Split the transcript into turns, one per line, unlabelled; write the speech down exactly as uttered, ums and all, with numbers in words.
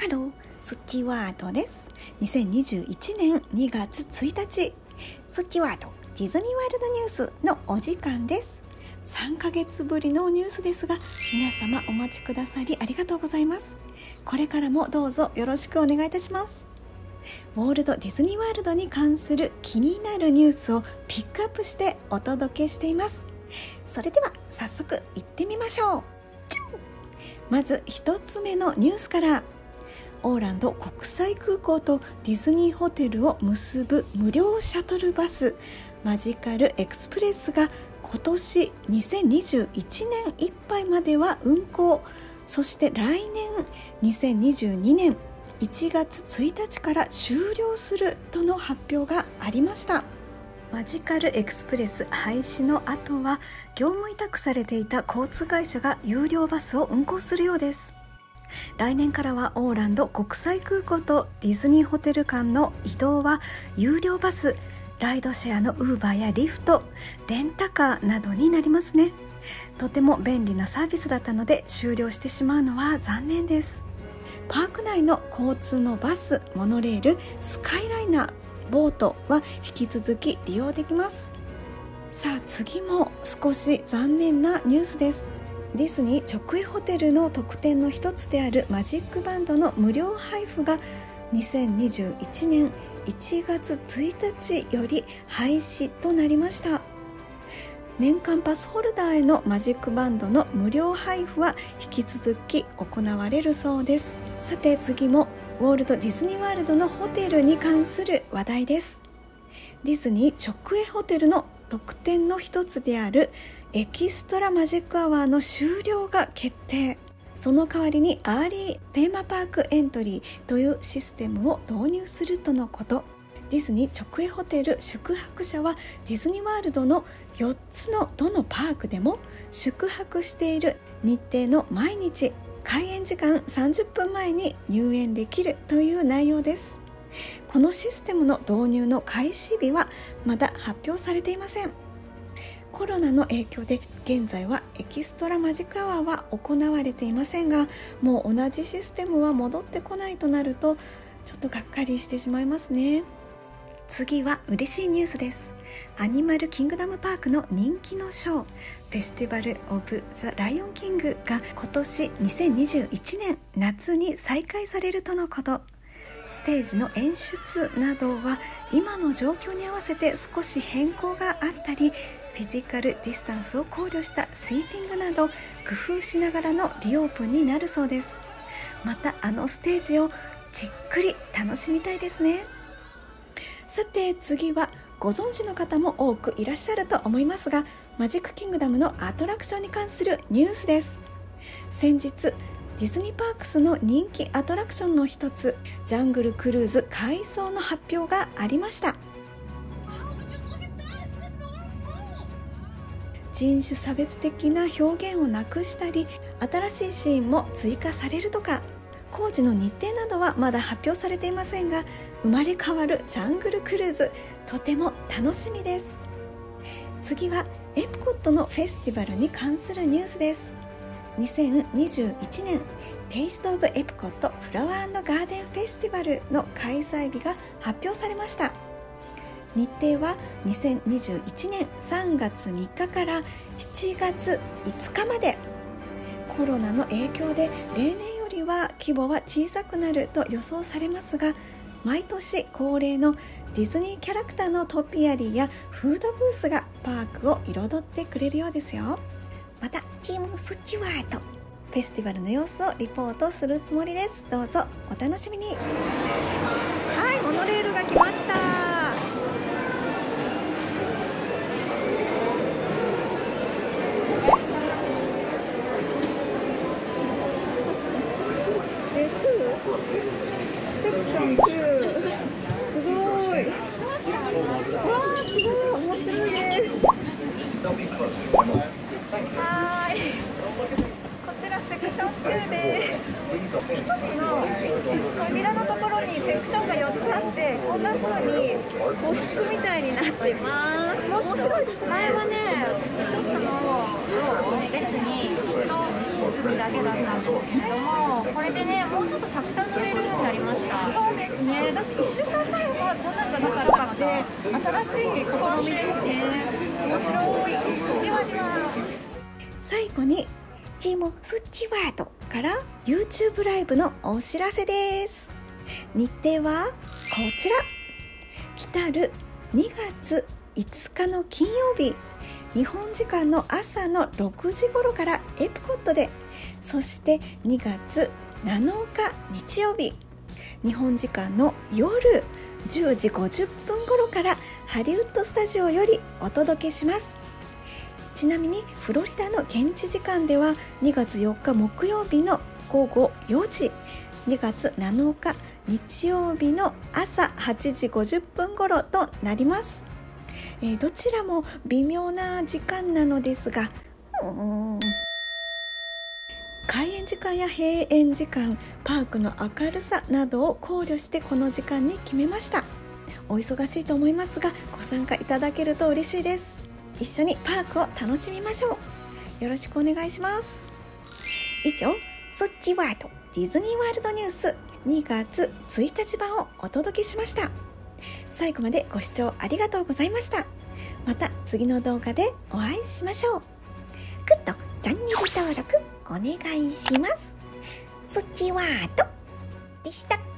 ハロー、スチュワートです。にせんにじゅういちねんにがつついたち、スチュワートディズニーワールドニュースのお時間です。さんかげつぶりのニュースですが、皆様お待ちくださりありがとうございます。これからもどうぞよろしくお願いいたします。ウォルト・ディズニーワールドに関する気になるニュースをピックアップしてお届けしています。それでは早速行ってみましょう。まずひとつめのニュースから。オーランド国際空港とディズニーホテルを結ぶ無料シャトルバスマジカルエクスプレスが今年にせんにじゅういちねんいっぱいまでは運行、そして来年にせんにじゅうにねんいちがつついたちから終了するとの発表がありました。マジカルエクスプレス廃止の後は業務委託されていた交通会社が有料バスを運行するようです。来年からはオーランド国際空港とディズニーホテル間の移動は有料バス、ライドシェアのウーバーやリフト、レンタカーなどになりますね。とても便利なサービスだったので終了してしまうのは残念です。パーク内の交通のバス、モノレール、スカイライナー、ボートは引き続き利用できます。さあ次も少し残念なニュースです。ディズニー直営ホテルの特典の一つであるマジックバンドの無料配布がにせんにじゅういちねんいちがつついたちより廃止となりました。年間パスホルダーへのマジックバンドの無料配布は引き続き行われるそうです。さて次もウォルト・ディズニーワールドのホテルに関する話題です。ディズニー直営ホテルの特典の一つであるエキストラマジックアワーの終了が決定。その代わりにアーリーテーマパークエントリーというシステムを導入するとのこと。ディズニー直営ホテル宿泊者はディズニーワールドのよっつのどのパークでも宿泊している日程の毎日開園時間さんじゅっぷんまえに入園できるという内容です。このシステムの導入の開始日はまだ発表されていません。コロナの影響で現在はエキストラマジックアワーは行われていませんが、もう同じシステムは戻ってこないとなるとちょっとがっかりしてしまいますね。次は嬉しいニュースです。アニマルキングダムパークの人気のショー、フェスティバル・オブ・ザ・ライオン・キングが今年にせんにじゅういちねん夏に再開されるとのこと。ステージの演出などは今の状況に合わせて少し変更があったり、フィジカルディスタンスを考慮したシーティングなど工夫しながらのリオープンになるそうです。またあのステージをじっくり楽しみたいですね。さて次はご存知の方も多くいらっしゃると思いますが、マジックキングダムのアトラクションに関するニュースです。先日ディズニーパークスの人気アトラクションの一つ、ジャングルクルーズ改装の発表がありました。人種差別的な表現をなくしたり、新しいシーンも追加されるとか、工事の日程などはまだ発表されていませんが、生まれ変わるジャングルクルーズ、とても楽しみです。次はエプコットのフェスティバルに関するニュースです。にせんにじゅういちねんテイストオブエプコットフラワー&ガーデンフェスティバルの開催日が発表されました。日程はにせんにじゅういちねんさんがつみっかからしちがついつかまで。コロナの影響で例年よりは規模は小さくなると予想されますが、毎年恒例のディズニーキャラクターのトピアリーやフードブースがパークを彩ってくれるようですよ。またチームスチュワートフェスティバルの様子をリポートするつもりです。どうぞお楽しみに。
はい、モノレールが来ました。セクションに、すごい。わー、すごい面白いです。はーい、こちらセクションにです。一つの扉のところにセクションがよっつあって、こんな風に個室みたいになっています。面白いですね。前はね、一つの列に人だけだったんですけれども、これでね、もうちょっとたくさん乗れるました。そうですね。だっていっしゅうかんまえはこんなんじゃなかったので、新しい試みですね。面白い。ではでは。
最後にチームスチュワートから YouTube ライブのお知らせです。日程はこちら。来たるにがついつかの金曜日、日本時間の朝のろくじ頃からエプコットで、そしてにがつなのか日曜日、日本時間の夜じゅうじごじゅっぷん頃からハリウッドスタジオよりお届けします。ちなみにフロリダの現地時間ではにがつよっか木曜日のごごよじ、にがつなのか日曜日の朝はちじごじゅっぷん頃となります。えー、どちらも微妙な時間なのですが、うーん開園時間や閉園時間、パークの明るさなどを考慮してこの時間に決めました。お忙しいと思いますがご参加いただけると嬉しいです。一緒にパークを楽しみましょう。よろしくお願いします。以上、スッチワードディズニーワールドニュースにがつついたち版をお届けしました。最後までご視聴ありがとうございました。また次の動画でお会いしましょう。グッド、チャンネル登録お願いします。スッチワードでした。